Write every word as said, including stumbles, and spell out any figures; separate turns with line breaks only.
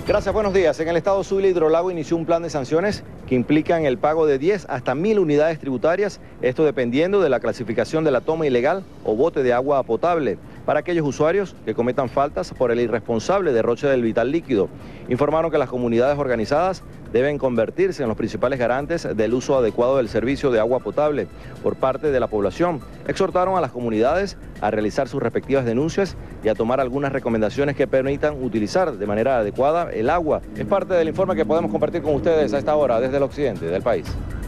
Gracias, buenos días. En el estado Zulia, Hidrolago inició un plan de sanciones que implican el pago de diez hasta mil unidades tributarias, esto dependiendo de la clasificación de la toma ilegal o bote de agua potable, para aquellos usuarios que cometan faltas por el irresponsable derroche del vital líquido. Informaron que las comunidades organizadas deben convertirse en los principales garantes del uso adecuado del servicio de agua potable por parte de la población. Exhortaron a las comunidades a realizar sus respectivas denuncias y a tomar algunas recomendaciones que permitan utilizar de manera adecuada el agua. Es parte del informe que podemos compartir con ustedes a esta hora desde el occidente del país.